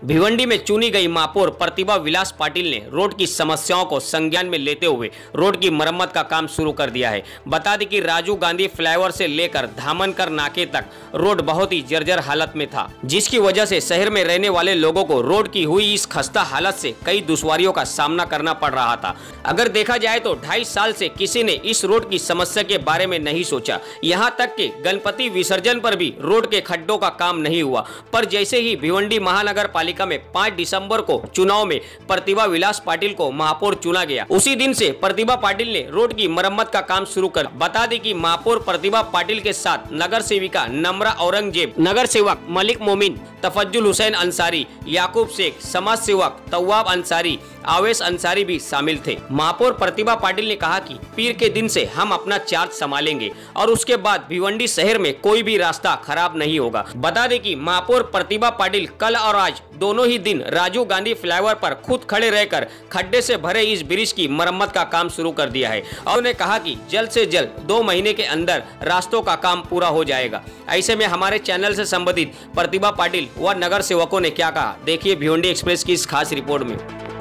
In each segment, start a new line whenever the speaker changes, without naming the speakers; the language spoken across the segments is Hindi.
भिवंडी में चुनी गई महापौर प्रतिभा विलास पाटिल ने रोड की समस्याओं को संज्ञान में लेते हुए रोड की मरम्मत का काम शुरू कर दिया है। बता दें कि राजीव गांधी फ्लाईओवर से लेकर धामनकर नाके तक रोड बहुत ही जर्जर हालत में था, जिसकी वजह से शहर में रहने वाले लोगों को रोड की हुई इस खस्ता हालत से कई दुश्वारियों का सामना करना पड़ रहा था। अगर देखा जाए तो 2.5 साल से किसी ने इस रोड की समस्या के बारे में नहीं सोचा। यहाँ तक कि गणपति विसर्जन पर भी रोड के खड्डों का काम नहीं हुआ। पर जैसे ही भिवंडी महानगर पालिका में 5 दिसंबर को चुनाव में प्रतिभा विलास पाटिल को महापौर चुना गया, उसी दिन से प्रतिभा पाटिल ने रोड की मरम्मत का काम शुरू कर। बता दें कि महापौर प्रतिभा पाटिल के साथ नगर सेविका नम्रा औरंगजेब, नगर सेवक मलिक मोमिन, तफज्जुल हुसैन अंसारी, याकूब शेख, समाज सेवक तवाब अंसारी, आवेश अंसारी भी शामिल थे। महापौर प्रतिभा पाटिल ने कहा कि पीर के दिन से हम अपना चार्ज संभालेंगे और उसके बाद भिवंडी शहर में कोई भी रास्ता खराब नहीं होगा। बता दें कि महापौर प्रतिभा पाटिल कल और आज दोनों ही दिन राजीव गांधी फ्लाईओवर पर खुद खड़े रहकर खड्डे से भरे इस ब्रिज की मरम्मत का काम शुरू कर दिया है और उन्होंने कहा कि जल्द से जल्द 2 महीने के अंदर रास्तों का काम पूरा हो जाएगा। ऐसे में हमारे चैनल से संबंधित प्रतिभा पाटिल व नगर सेवकों ने क्या कहा, देखिए भिवंडी एक्सप्रेस की इस खास रिपोर्ट में।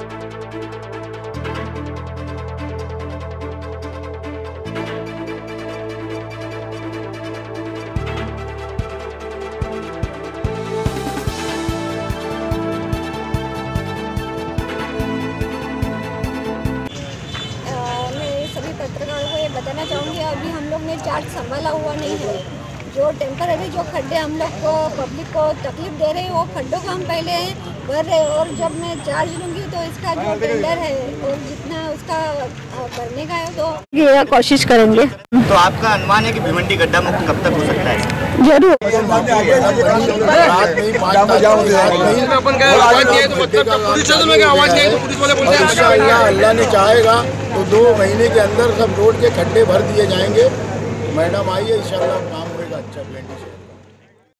सभी पत्रकारों को ये बताना चाहूँगी, अभी हम लोग ने चार्ज संभाला हुआ नहीं है। जो टेम्पररी जो खड्डे हम लोग को पब्लिक को तकलीफ दे रहे हैं, वो खड्डों को हम पहले भर रहे हैं और जब मैं चार्ज लूँगी तो इसका जो टेंडर है और जितना उसका भरने का है तो ये कोशिश करेंगे।
तो आपका अनुमान है कि भिवंडी गड्ढा मुक्त कब तक हो सकता है?
जरूर।
अल्लाह ने चाहेगा तो 2 महीने के अंदर सब रोड के खड्डे भर दिए जाएंगे। मैडम आइए, इंशाल्लाह काम होगा अच्छा।